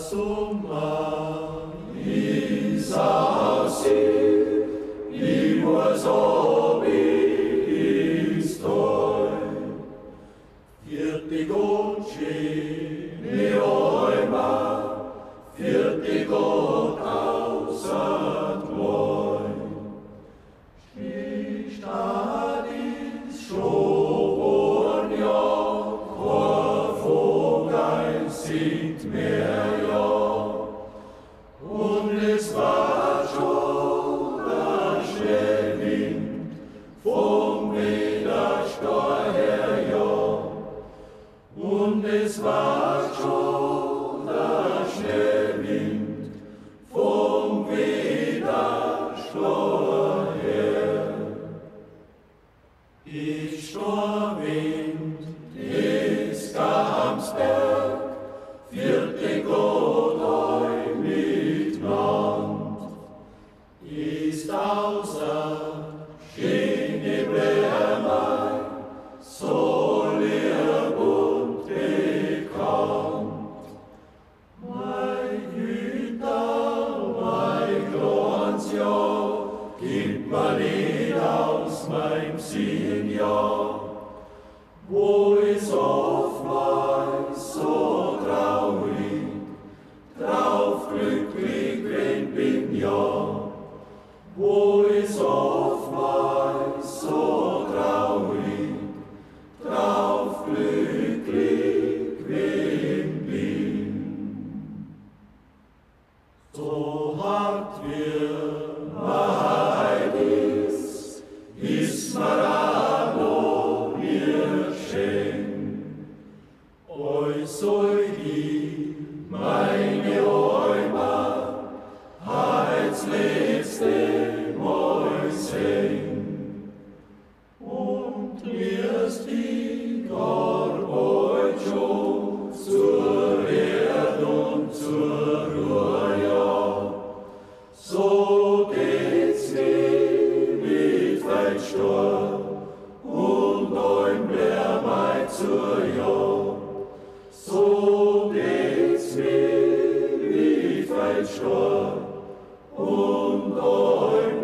summa isasi imus obistoi Virtigoci neoima Virtigot ausat moi Stadis Schovornia Quafogein singt mehr ja und es war schon der Schneewind vom Widersteuer her ja und es war schon der Schneewind vom Widersteuer her. Ich Sturmwind ist Gamsberg, vierte Gott eu mitnand, ist außer schöne Blämmer, so lieb und bekannt. Mein Hüter, mein Glanz, ja, gib mir nicht aus meinem Sinn, ja, wo es oftmals so traurig, drauf glücklich wenn bin, ja, wo es oftmals so traurig, drauf glücklich wenn bin. So hart wir Wahrheit ist Marano mir schenkt. Euch soll die meine Räume als letzte Mal sehen. Und mirst die Arbeit schon zur Erde und zur Ruhe, ja. So geht's nie mit Feldstor und ein Bärmei zur Jahr. So geht's nie mit Feldstor und ein